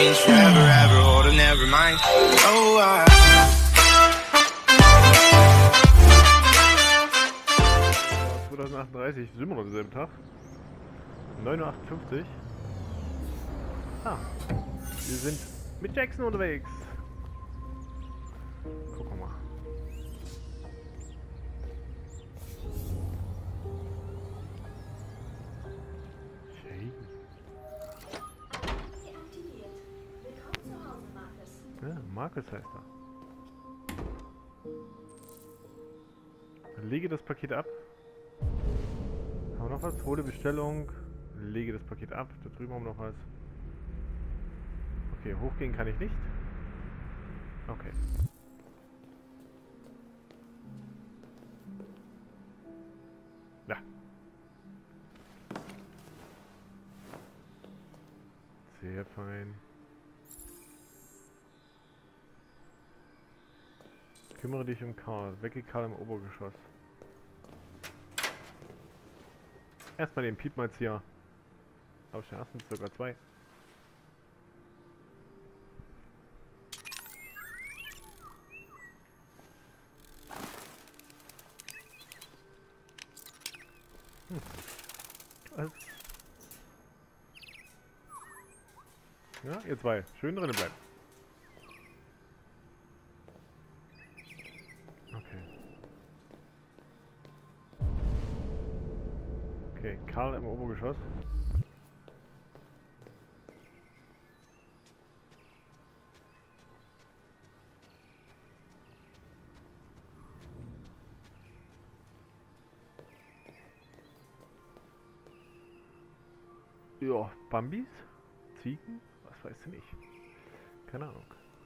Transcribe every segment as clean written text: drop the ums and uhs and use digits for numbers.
means forever, ever, or never mind. Oh, I 2038, sind wir noch am selben Tag. 9:58 Uhr. Ah, wir sind mit Jackson unterwegs. Gucken wir mal. Ja, Markus heißt er. Lege das Paket ab. Haben wir noch was? Hole Bestellung. Lege das Paket ab. Da drüben haben wir noch was. Okay, hochgehen kann ich nicht. Okay. Ja. Sehr fein. Kümmere dich um Karl. Wecke Karl im Obergeschoss. Erstmal den Piepmalzieher. Auf der ersten circa 2. Was? Ja, ihr zwei. Schön drinnen bleiben. Okay, Karl im Obergeschoss. Ja, Bambis? Ziegen? Was weißt du nicht? Keine Ahnung.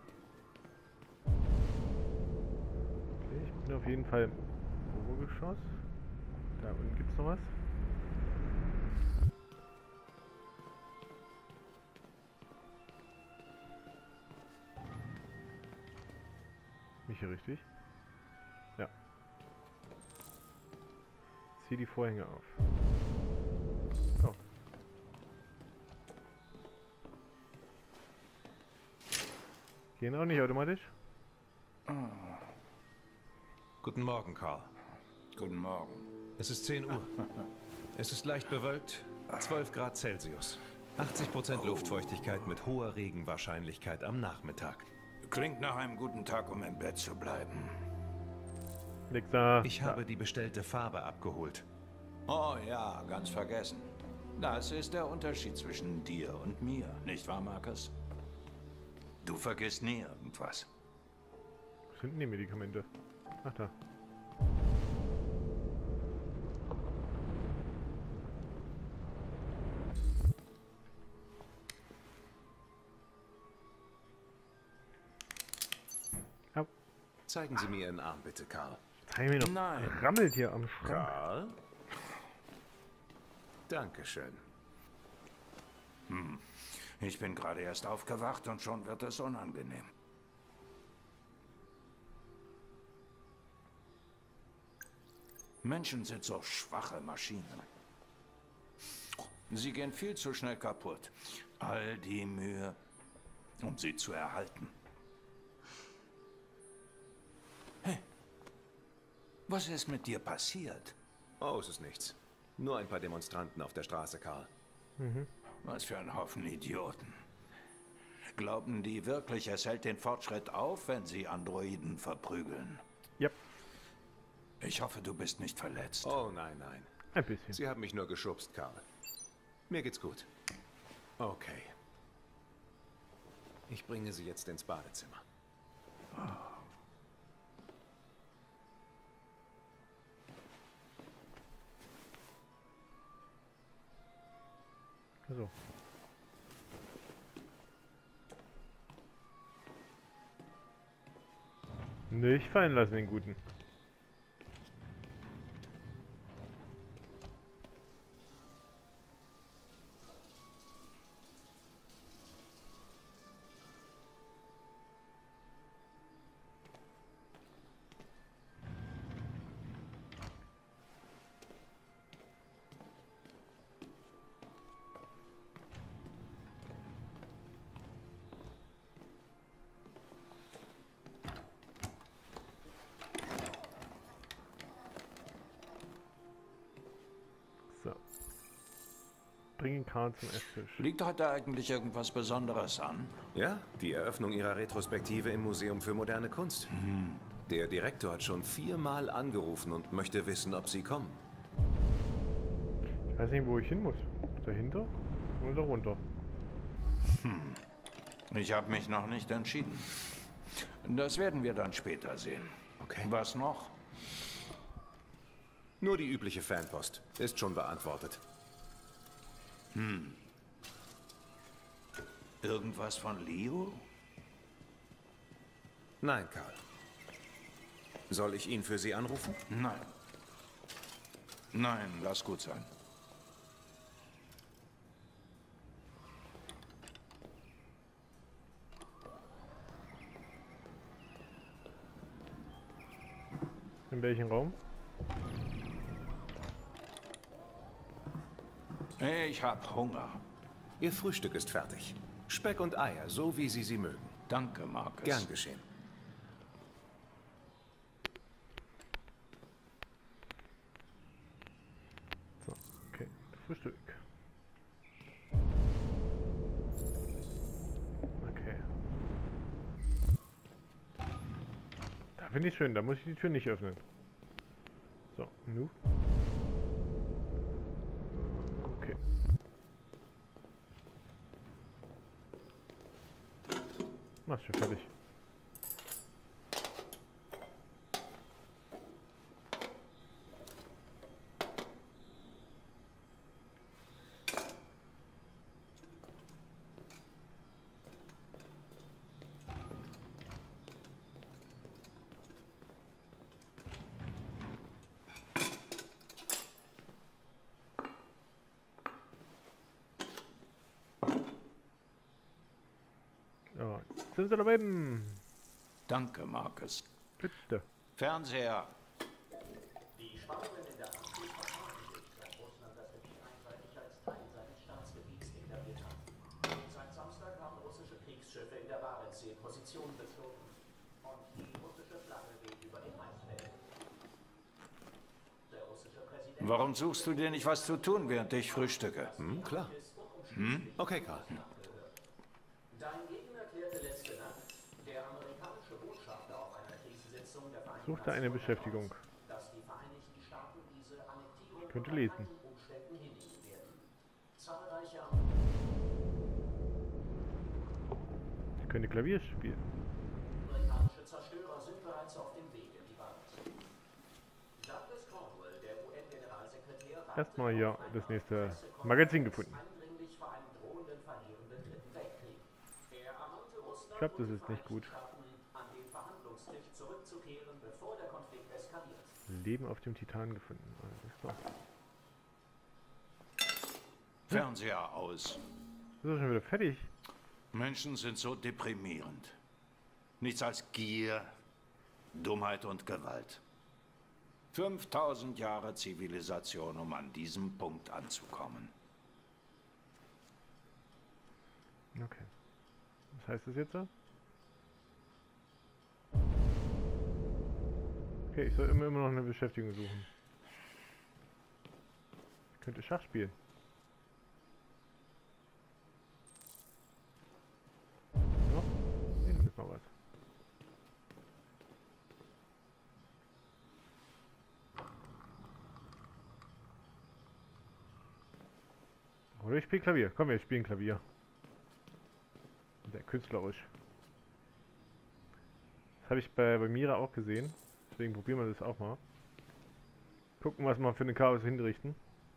Okay, ich bin auf jeden Fall im Obergeschoss. Da unten gibt's noch was. Nicht hier richtig? Ja. Zieh die Vorhänge auf. So. Gehen auch nicht automatisch? Guten Morgen, Karl. Guten Morgen. Es ist 10 Uhr. Es ist leicht bewölkt, 12 Grad Celsius. 80% Luftfeuchtigkeit mit hoher Regenwahrscheinlichkeit am Nachmittag. Klingt nach einem guten Tag, um im Bett zu bleiben. Liegt da. Ich habe die bestellte Farbe abgeholt. Oh ja, ganz vergessen. Das ist der Unterschied zwischen dir und mir, nicht wahr, Markus? Du vergisst nie irgendwas. Was sind denn die Medikamente? Ach da. Au. Zeigen Sie mir Ihren Arm, bitte, Karl. Zeig mir noch. Nein. Rammelt hier am Schrank. Karl? Dankeschön. Ich bin gerade erst aufgewacht und schon wird es unangenehm. Menschen sind so schwache Maschinen. Sie gehen viel zu schnell kaputt. All die Mühe, um sie zu erhalten. Hey, was ist mit dir passiert? Oh, es ist nichts. Nur ein paar Demonstranten auf der Straße, Karl. Was für ein Haufen Idioten. Glauben die wirklich, es hält den Fortschritt auf, wenn sie Androiden verprügeln? Yep. Ich hoffe, du bist nicht verletzt. Oh, nein, nein. Ein bisschen. Sie haben mich nur geschubst, Karl. Mir geht's gut. Okay. Ich bringe Sie jetzt ins Badezimmer. So. Nicht fallen lassen, den Guten. Bringen Karl zum Esstisch. Liegt heute eigentlich irgendwas Besonderes an? Ja, die Eröffnung ihrer Retrospektive im Museum für moderne Kunst. Der Direktor hat schon 4-mal angerufen und möchte wissen, ob Sie kommen. Ich weiß nicht, wo ich hin muss. Dahinter oder runter? Ich habe mich noch nicht entschieden. Das werden wir dann später sehen. Okay. Was noch? Nur die übliche Fanpost. Ist schon beantwortet. Irgendwas von Leo? Nein, Karl. Soll ich ihn für Sie anrufen? Nein. Nein, lass gut sein. In welchem Raum? Ich hab Hunger. Ihr Frühstück ist fertig. Speck und Eier, so wie Sie sie mögen. Danke, Marcus. Gern geschehen. So, okay. Frühstück. Okay. Da finde ich schön, da muss ich die Tür nicht öffnen. So, nu. Okay. Mach's schon fertig. Ja, sind Sie da oben? Danke, Marcus. Bitte. Fernseher. Die Spannungen in der Arktis verschärfen sich, seit Russland das Gebiet einseitig als Teil seines Staatsgebiets deklariert hat. Seit Samstag haben russische Kriegsschiffe in der Barentssee Position bezogen und die russische Flagge weht über den Eisfelden. Der russische Präsident... Warum suchst du dir nicht was zu tun, während ich frühstücke? Klar. Okay, Karl. Dein Gegner erklärte letzte Nacht, der amerikanische Botschafter auf einer Krisensitzung der Vereinten Suchte eine Nationen, Beschäftigung. dass die Vereinigten Staaten diese Annektierung Könnte unter lesen. keinen Umständen hinnehmen werden. Zahlreiche Ich könnte Klavier spielen. amerikanische Zerstörer sind bereits auf dem Weg in die Barentssee. Douglas Cornwell, der UN-Generalsekretär, Erstmal hier das nächste Magazin gefunden. eindringlich vor einem drohenden verheerenden Dritten Weltkrieg. Er ermahnte Russland Ich glaube, das und ist die nicht gut. Vereinigten Staaten, an den Verhandlungstisch zurückzukehren, bevor der Konflikt eskaliert. Leben auf dem Titan gefunden. Alles klar. Fernseher aus. Ist das schon wieder fertig? Menschen sind so deprimierend. Nichts als Gier, Dummheit und Gewalt. 5000 Jahre Zivilisation, um an diesem Punkt anzukommen. Okay. Was heißt das jetzt so? Okay, ich soll immer noch eine Beschäftigung suchen. Ich könnte Schach spielen. Ja, hier ist mal was. Oder ich spiele Klavier. Komm, wir spielen Klavier. Sehr künstlerisch. Das habe ich bei Mira auch gesehen. Deswegen probieren wir das auch mal. Gucken, was wir für eine Chaos hinrichten.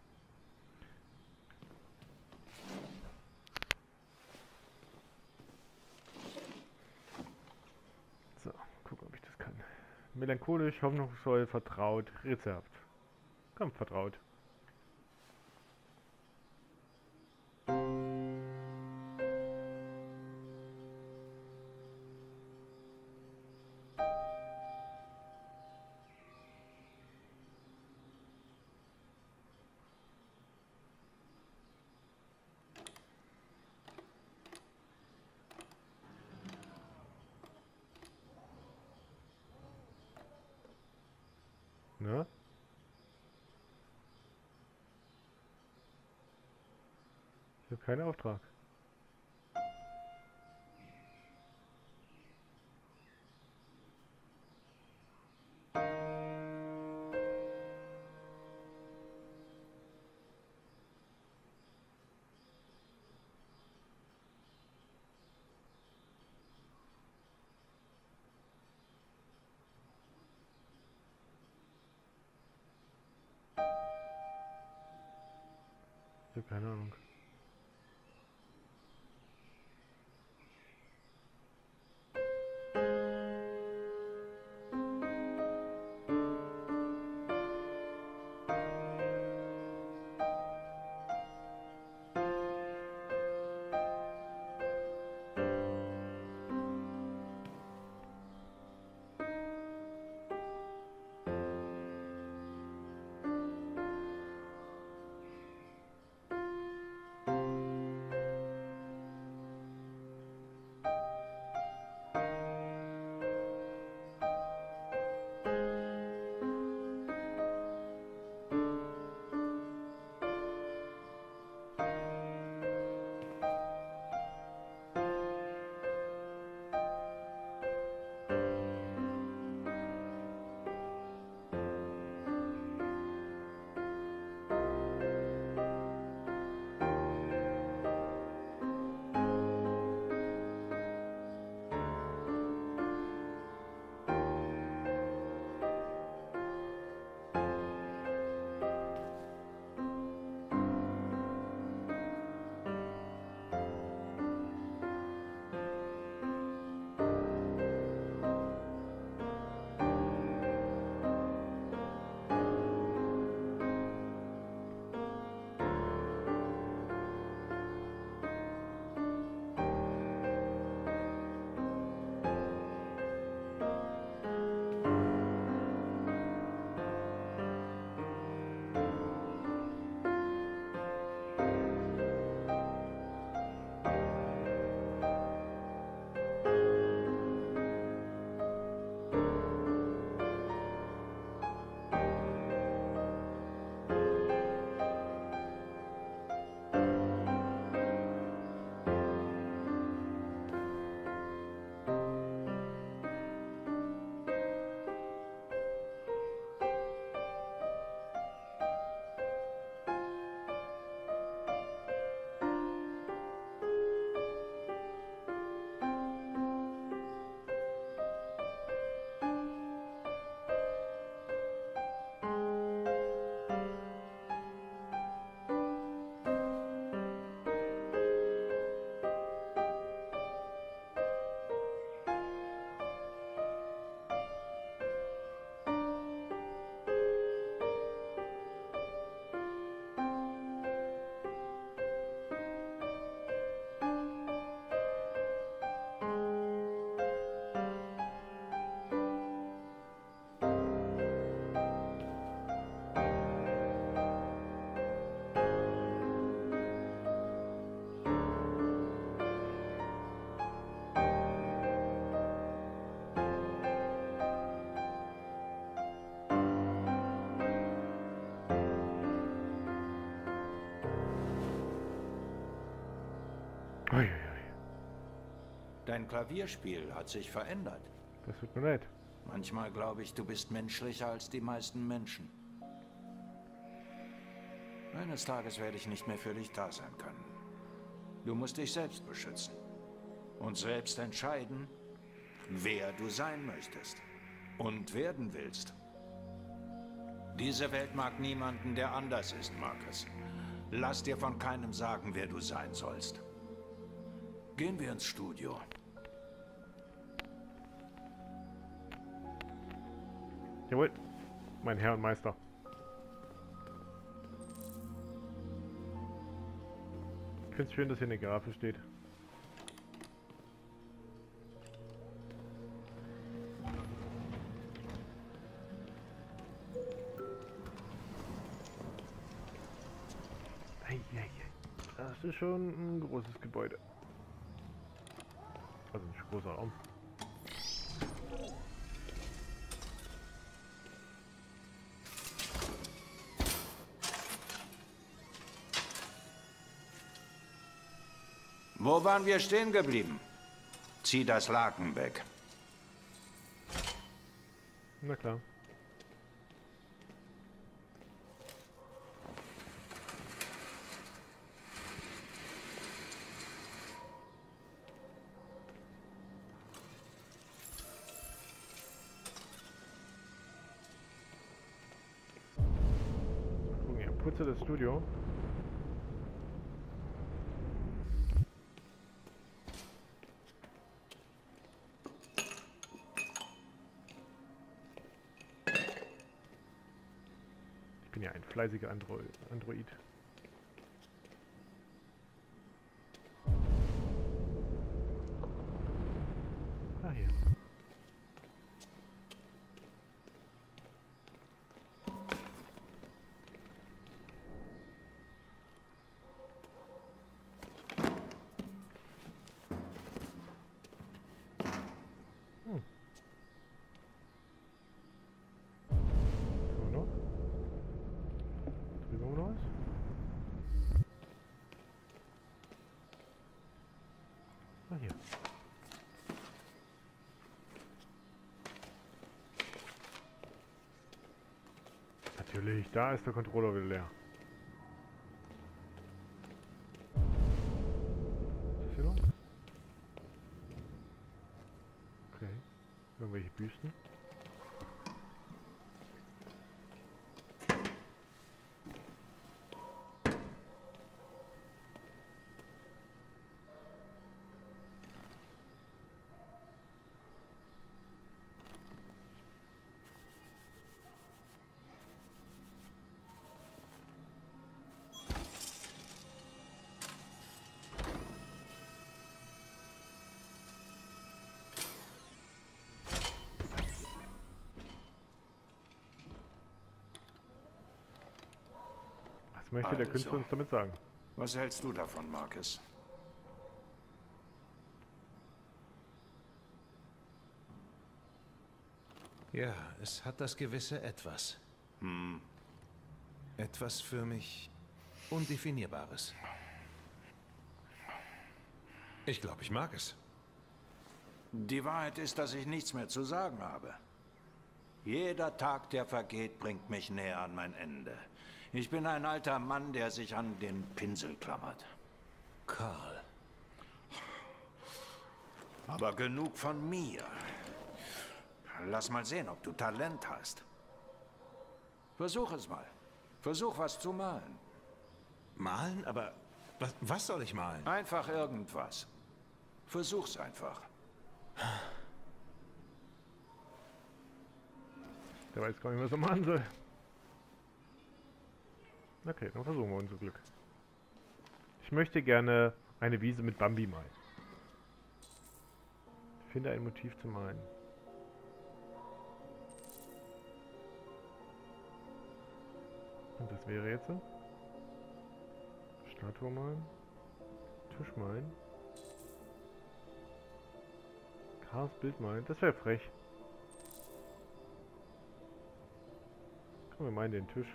So, gucken, ob ich das kann. Melancholisch, hoffnungsvoll, vertraut, Rezept. Komm, vertraut. Ne? Kein Auftrag. Ich hab keine Ahnung. Uiuiui. Dein Klavierspiel hat sich verändert. Das tut mir leid. Manchmal glaube ich, du bist menschlicher als die meisten Menschen. Eines Tages werde ich nicht mehr für dich da sein können. Du musst dich selbst beschützen. Und selbst entscheiden, wer du sein möchtest. Und werden willst. Diese Welt mag niemanden, der anders ist, Marcus. Lass dir von keinem sagen, wer du sein sollst. Gehen wir ins Studio. Jawohl, mein Herr und Meister. Ich finde es schön, dass hier eine Giraffe steht. Das ist schon ein großes Gebäude. Also ein großer Raum. Wo waren wir stehen geblieben? Zieh das Laken weg. Na klar. Gucken hier, putze das Studio. Ich bin ja ein fleißiger Android. Ah, hier. So noch. Drüben haben wir noch was. Ah, hier. Natürlich, da ist der Controller wieder leer. Was ist hier noch? Okay. Irgendwelche Büsten. Was möchte der Künstler uns damit sagen? Was hältst du davon, Marcus? Ja, es hat das gewisse Etwas. Etwas für mich Undefinierbares. Ich glaube, ich mag es. Die Wahrheit ist, dass ich nichts mehr zu sagen habe. Jeder Tag, der vergeht, bringt mich näher an mein Ende. Ich bin ein alter Mann, der sich an den Pinsel klammert. Carl. Aber genug von mir. Lass mal sehen, ob du Talent hast. Versuch es mal. Versuch, was zu malen. Malen? Aber was soll ich malen? Einfach irgendwas. Versuch's einfach. Der weiß gar nicht, was er machen soll. Okay, dann versuchen wir unser Glück. Ich möchte gerne eine Wiese mit Bambi malen. Finde ein Motiv zu malen. Und das wäre jetzt so. Statue malen. Tisch malen. Karls Bild malen. Das wäre frech. Komm, wir malen den Tisch.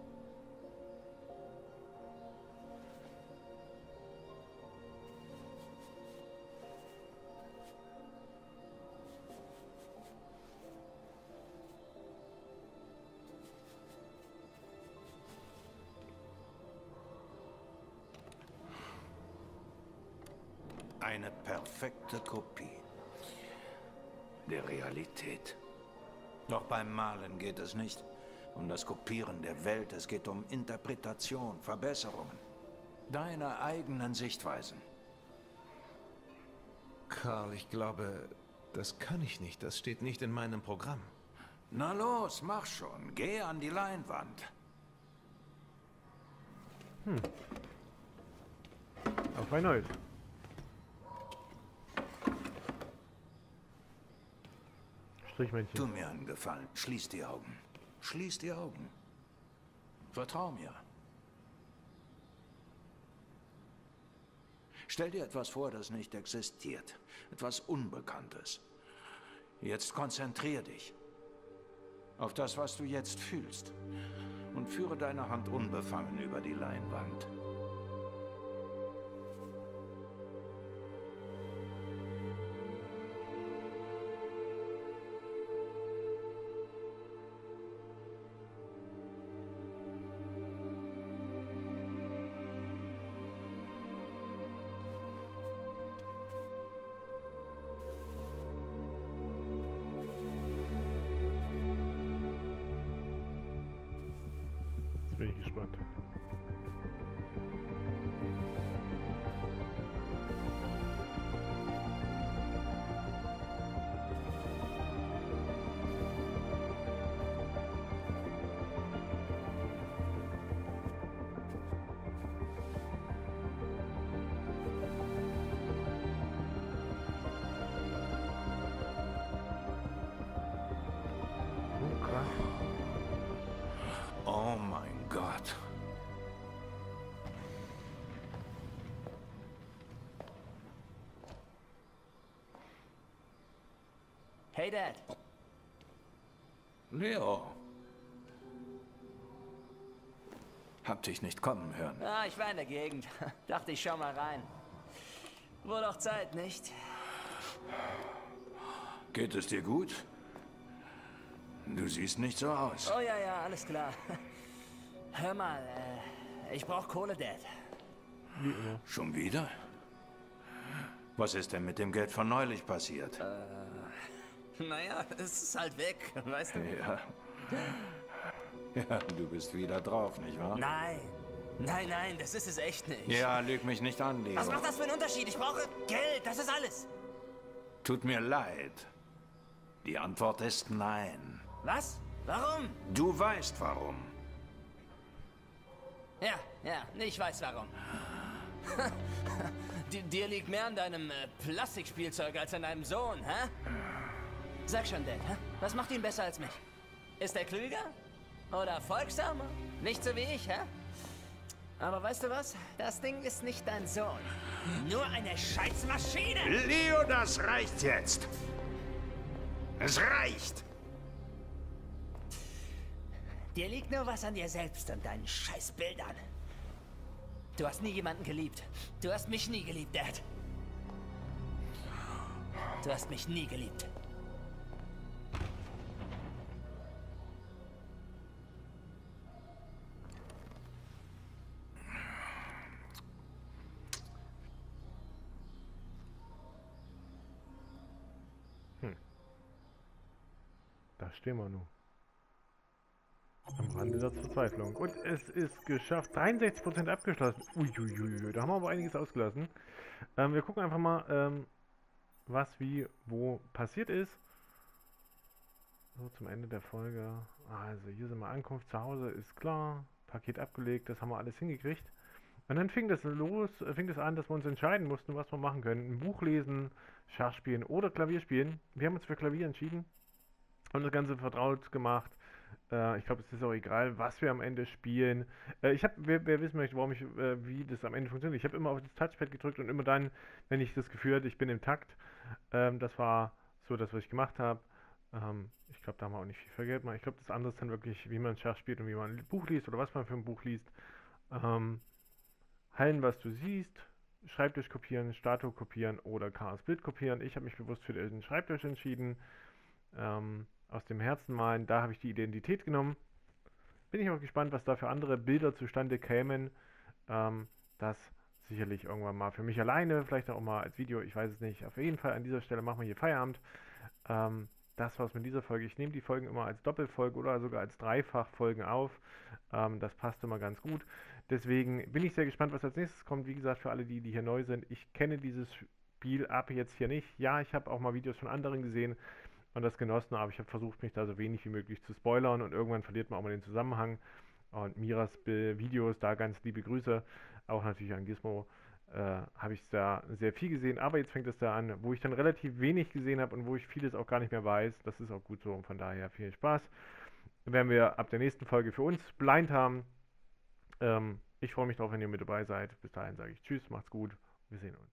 Eine perfekte Kopie der Realität. Doch beim Malen geht es nicht um das Kopieren der Welt, es geht um Interpretation, Verbesserungen. Deine eigenen Sichtweisen. Carl, ich glaube, das kann ich nicht. Das steht nicht in meinem Programm. Na los, mach schon. Geh an die Leinwand. Auf ein neues. Strichmännchen. Tu mir einen Gefallen. Schließ die Augen. Schließ die Augen. Vertrau mir. Stell dir etwas vor, das nicht existiert. Etwas Unbekanntes. Jetzt konzentrier dich auf das, was du jetzt fühlst. Und führe deine Hand unbefangen über die Leinwand. ich gespannt. Oh mein Gott. Hey, Dad. Leo. Hab dich nicht kommen hören. Ah, ich war in der Gegend. Dachte, ich schau mal rein. Wohl auch Zeit, nicht? Geht es dir gut? Du siehst nicht so aus. Oh ja, ja, alles klar. Hör mal, ich brauch Kohle, Dad. Wie immer. Schon wieder? Was ist denn mit dem Geld von neulich passiert? Naja, es ist halt weg, weißt du? Ja. Ja, du bist wieder drauf, nicht wahr? Nein, nein, nein, das ist es echt nicht. Ja, lüg mich nicht an, Leo. Was macht das für einen Unterschied? Ich brauche Geld, das ist alles. Tut mir leid. Die Antwort ist nein. Was? Warum? Du weißt warum. Ja, ja, ich weiß warum. Dir liegt mehr an deinem Plastikspielzeug als an deinem Sohn, hä? Sag schon, Dad, hä? Was macht ihn besser als mich? Ist er klüger? Oder folgsamer? Nicht so wie ich, hä? Aber weißt du was? Das Ding ist nicht dein Sohn. Nur eine Scheißmaschine! Leo, das reicht jetzt. Es reicht. Dir liegt nur was an dir selbst und deinen Scheißbildern. Du hast nie jemanden geliebt. Du hast mich nie geliebt, Dad. Du hast mich nie geliebt. Da stehen wir nun. Am Rande der Verzweiflung. Und es ist geschafft. 63% abgeschlossen. Uiuiui, da haben wir aber einiges ausgelassen. Wir gucken einfach mal, was wie wo passiert ist. So, zum Ende der Folge. Also, hier sind wir Ankunft zu Hause, ist klar. Paket abgelegt, das haben wir alles hingekriegt. Und dann fing das an, dass wir uns entscheiden mussten, was wir machen können. Ein Buch lesen, Schach spielen oder Klavier spielen. Wir haben uns für Klavier entschieden. Haben das Ganze vertraut gemacht. Ich glaube, es ist auch egal, was wir am Ende spielen. Wer wissen möchte, wie das am Ende funktioniert, ich habe immer auf das Touchpad gedrückt und immer dann, wenn ich das Gefühl hatte, ich bin im Takt. Das war so das, was ich gemacht habe. Ich glaube, da haben wir auch nicht viel Geld gemacht. Ich glaube, das andere ist dann wirklich, wie man Schach spielt und wie man ein Buch liest oder was man für ein Buch liest. Hallen, was du siehst. Schreibtisch kopieren, Statue kopieren oder Chaos Bild kopieren. Ich habe mich bewusst für den Schreibtisch entschieden. Aus dem Herzen malen, da habe ich die Identität genommen. Bin ich auch gespannt, was da für andere Bilder zustande kämen. Das sicherlich irgendwann mal für mich alleine, vielleicht auch mal als Video, ich weiß es nicht. Auf jeden Fall an dieser Stelle machen wir hier Feierabend. Das war's mit dieser Folge. Ich nehme die Folgen immer als Doppelfolge oder sogar als Dreifachfolgen auf. Das passt immer ganz gut. Deswegen bin ich sehr gespannt, was als nächstes kommt. Wie gesagt, für alle, die hier neu sind, ich kenne dieses Spiel ab jetzt hier nicht. Ja, ich habe auch mal Videos von anderen gesehen und das genossen, aber ich habe versucht, mich da so wenig wie möglich zu spoilern und irgendwann verliert man auch mal den Zusammenhang. Und Miras Videos, da ganz liebe Grüße, auch natürlich an Gizmo, habe ich da sehr viel gesehen, aber jetzt fängt es da an, wo ich dann relativ wenig gesehen habe und wo ich vieles auch gar nicht mehr weiß. Das ist auch gut so und von daher viel Spaß. Werden wir ab der nächsten Folge für uns Blind haben. Ich freue mich drauf, wenn ihr mit dabei seid. Bis dahin sage ich Tschüss, macht's gut, wir sehen uns.